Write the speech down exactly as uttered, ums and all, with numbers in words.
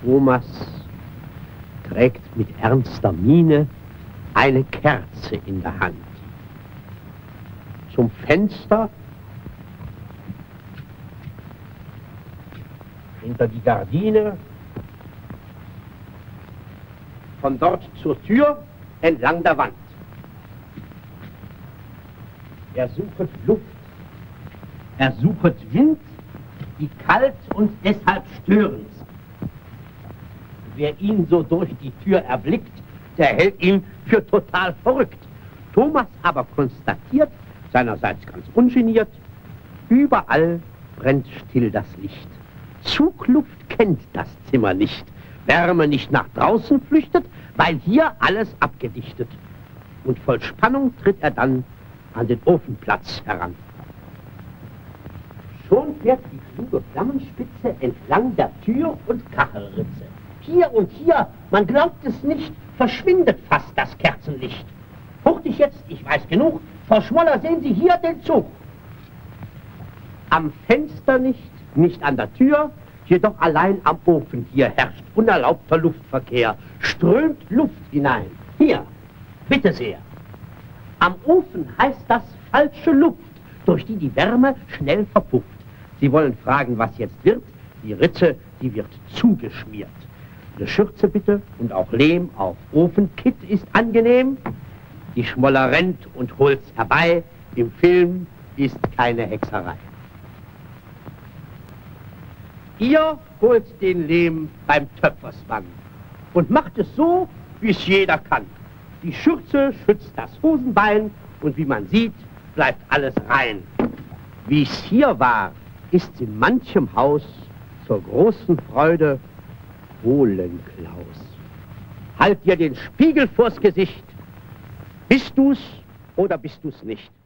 Thomas trägt mit ernster Miene eine Kerze in der Hand. Zum Fenster, hinter die Gardine, von dort zur Tür, entlang der Wand. Er suchet Luft, er suchet Wind, die kalt und deshalb störend ist. Wer ihn so durch die Tür erblickt, der hält ihn für total verrückt. Thomas aber konstatiert, seinerseits ganz ungeniert, überall brennt still das Licht. Zugluft kennt das Zimmer nicht, Wärme nicht nach draußen flüchtet, weil hier alles abgedichtet. Und voll Spannung tritt er dann an den Ofenplatz heran. Schon fährt die kluge Flammenspitze entlang der Tür- und Kachelritze. Hier und hier, man glaubt es nicht, verschwindet fast das Kerzenlicht. Hurtig jetzt, ich weiß genug, Frau Schmoller, sehen Sie hier den Zug. Am Fenster nicht, nicht an der Tür, jedoch allein am Ofen hier herrscht unerlaubter Luftverkehr, strömt Luft hinein. Hier, bitte sehr. Am Ofen heißt das falsche Luft, durch die die Wärme schnell verpufft. Sie wollen fragen, was jetzt wird? Die Ritze, die wird zugeschmiert. Eine Schürze bitte und auch Lehm auf Ofenkitt ist angenehm. Die Schmoller rennt und holt's herbei. Im Film ist keine Hexerei. Ihr holt den Lehm beim Töpfersmann und macht es so, wie es jeder kann. Die Schürze schützt das Hosenbein und wie man sieht, bleibt alles rein. Wie es hier war, ist in manchem Haus zur großen Freude Kohlenklaus. Halt dir den Spiegel vors Gesicht. Bist du's oder bist du's nicht?